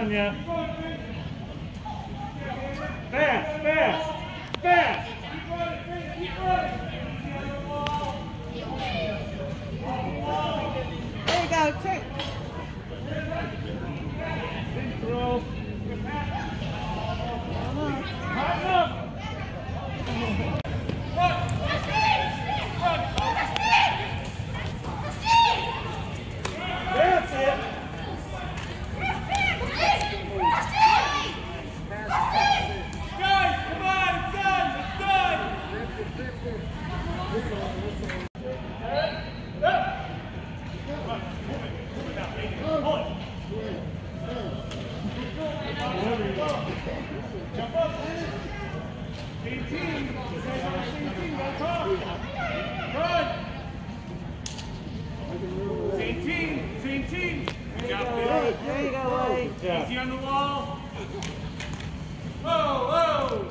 on you. Fast, fast, fast. There you go, Trick. Big throw. Hot enough. That's it. Guys, come on, it's done, it's done. Jump up. 18. Go top. Run. 18. Good job, Bill. There you go, Woody. Easy on the wall. Whoa.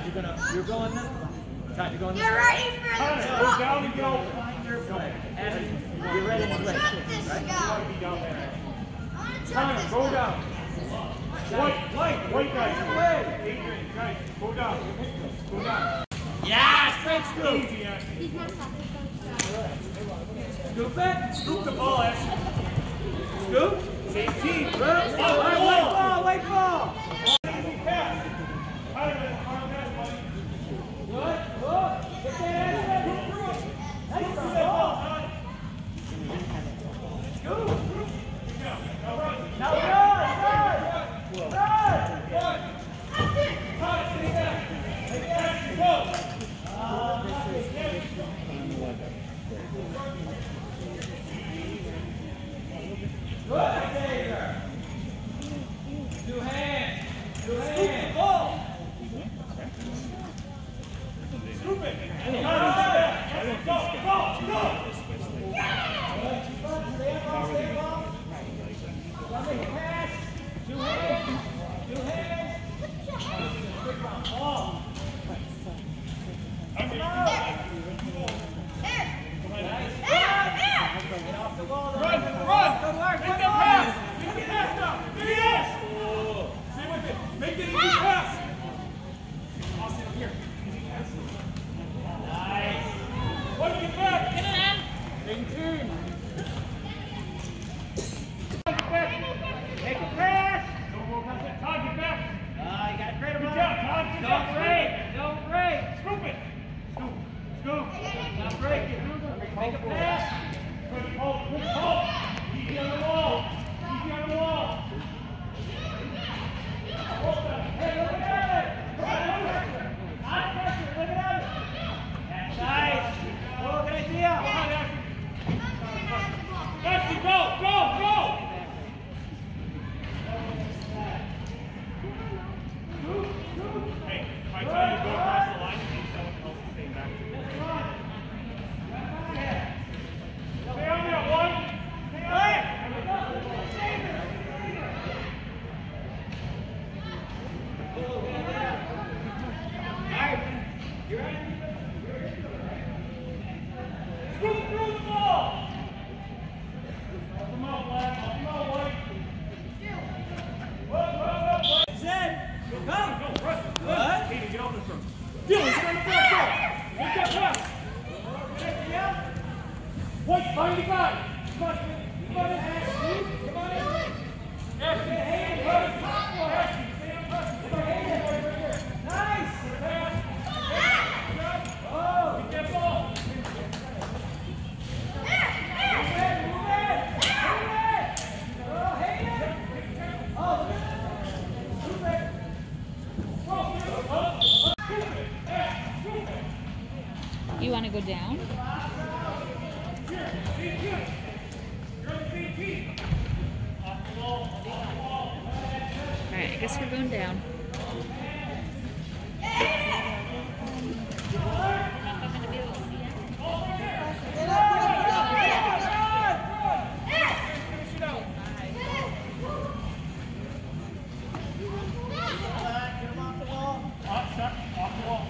You're going this way. Todd, you're going this way. You're ready for the Go drop. down and go. You're ready to play. Drop this Right? guy. You want to be down there. I want to drop Connor, this go guy. down. White guys. Adrian, guys, go down. Go down. Yeah, straight scoop. Easy, Ashley. Scoop it. Scoop the ball, Ashley. Scoop. Same team. White ball, white ball. Easy pass. Hard pass, buddy. Good. Look. Get that out of there. Nice Scoop ball. that ball, Todd. Scoop. Now run. Now run. Todd, stay back. Ashley, go. Good. Two hands. Two hands. Scoop it. Go. Two hands. Two hands. Get off the ball. Run. Good work. Make Good that work. pass. Make the pass now. Yes. Stay with it. Make it easy pass. Austin, here. Easy pass. Nice. What do you back? Same team. Make a pass. Todd, get back. You got to create a Good run. job, Todd. Get Don't back. break. Don't break. Scoop it. Scoop. Not break it. Make a pass. Good hold. Good hold. Easy on the wall. Easy on the wall. Hold that. Hey, look at it. High pressure. Look at it. That's nice. Oh, good idea. Come on, Ashley. Ashley, go. Hey, if I tell you to go across the line, you think someone else is staying back. Stay on there, one. Stay on there. Scoop through the ball. Help him out, Black. Help him out, White. Up. Zed. Come. Go, run. What? Katie, get open from. Dylan, get on the back door. Make that pass. White, find the guy. Come on, Ashley. Come on in. Ashley, hand, buddy. Ashley, stay on pressure. Come on, hand, right here. Nice. Pass. Oh. Get that ball. You want to go down? You're on the same team. Off the wall. All right, I guess we're going down. Off the wall.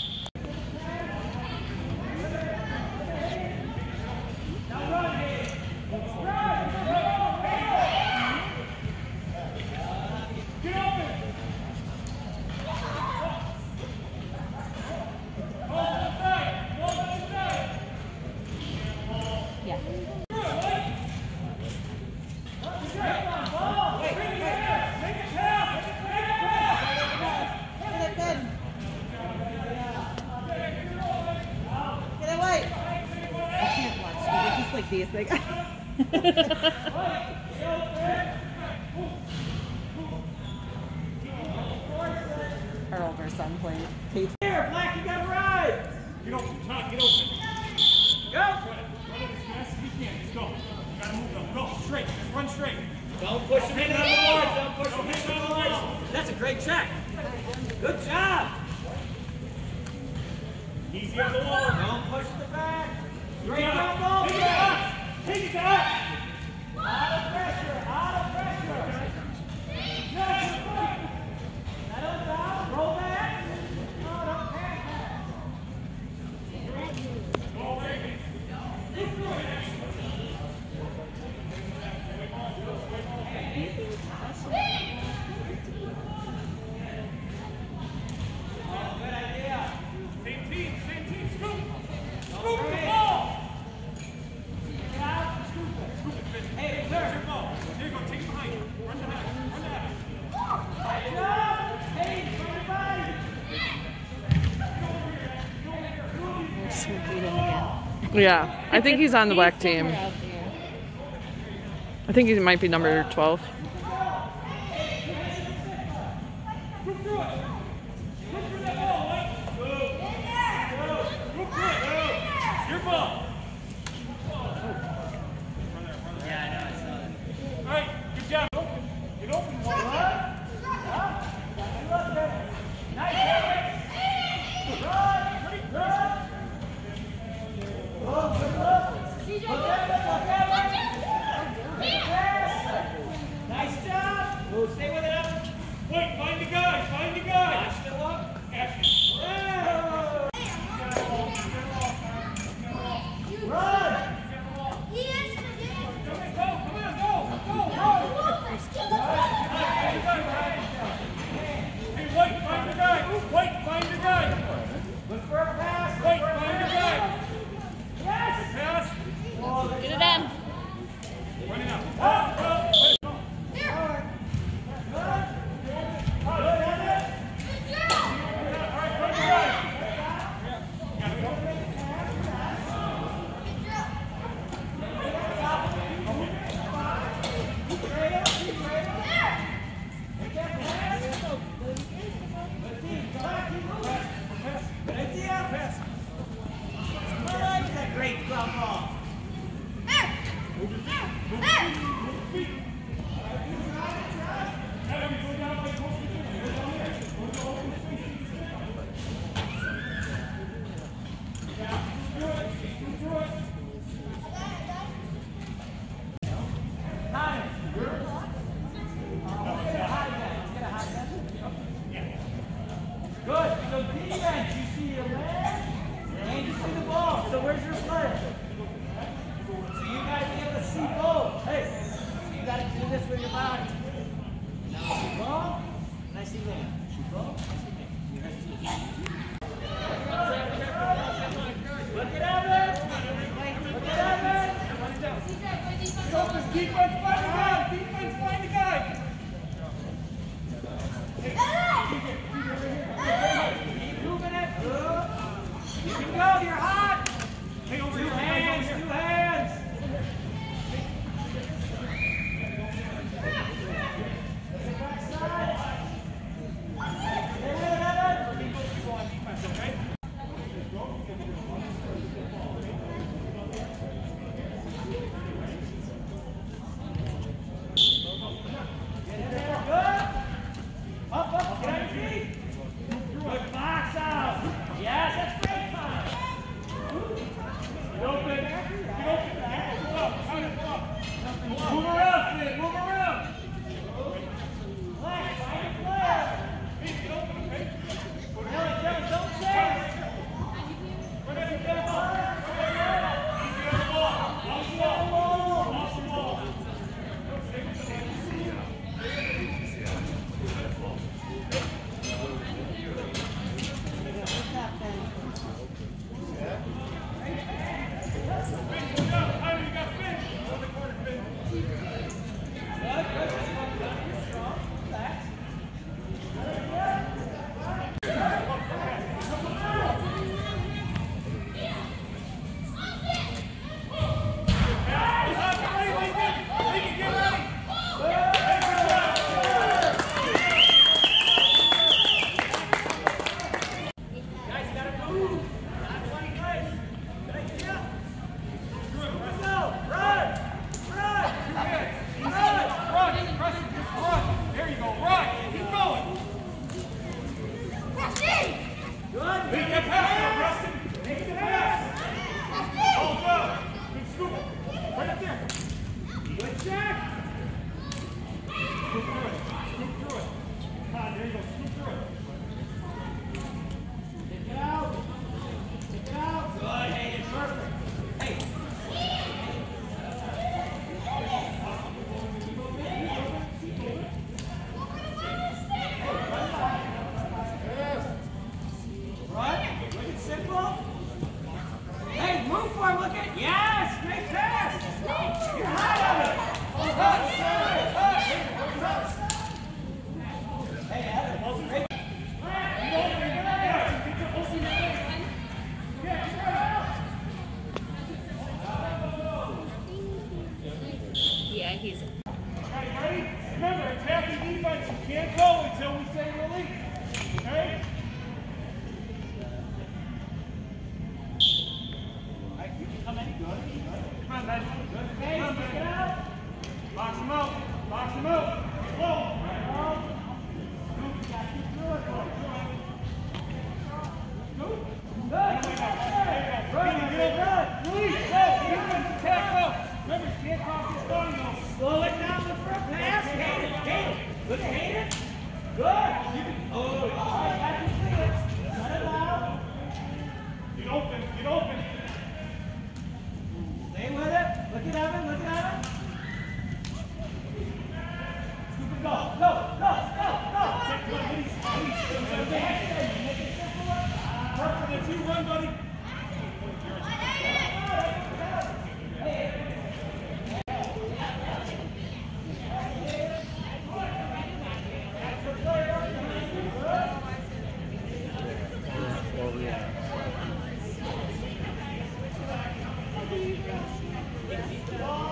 Get open. Yeah. Like these, like our older son played. Here, Black, you got to ride. Get open, Todd, get open. Go. Run it as fast as you can. Let's go. You gotta move them. Go straight. Just run straight. Don't push him Hang into on the the boards. wall. Don't push him Don't into hang the on the boards. wall. That's a great check. Good job. Easy on the wall. Don't push the back. Great Take it job, to ball. us. Take it to us. Out of pressure. Out of pressure. Settle down. Roll back. Same team, scoop! Scoop the ball! Hey, there's your ball. There you go, take it behind you. Run to that. There's Snoopy again. Yeah, I think he's on the black team. Somewhere out there. I think he might be number 12. Scoop through it. Scoop through that ball, Mike. Scoop through it. It's your ball. Yeah, I know, I saw that. All right, good job. Get open. Nice job. Stay with it up. Wait, find the guy. Still up. Action. Run. Hey, White, find the guy. Look for a pass. White, find the guy. Yes. Pass. Get it in. Running out. Great ground ball. Good. So defense, you see your man and you see the ball. So where's your player? So you guys be able to see both. Hey, so you got to do this with your body. Now see ball, and I see land. Shoot ball, I see land. You guys see it. Look at Evan. Look at Evan. Defense, find the guy. Keep moving it. Good. You can go. You're hot. Hey, over Two here. hands. Two hands. Stay with it, Evan. can't go until we say release. Okay? Alright, you can come in. Good. Good. Come on, Ben. Good. Come on, Ben. Get out. Box him out. Box him out. Whoa. Slow it down the front pass. Hayden. Look at Hayden. Good. You can. Oh, I can see it. Let it out. Get open. Get open. Stay with it. Look at Evan. Look at Evan. Scoop and go. Go. Perfect. If you run, buddy. Go.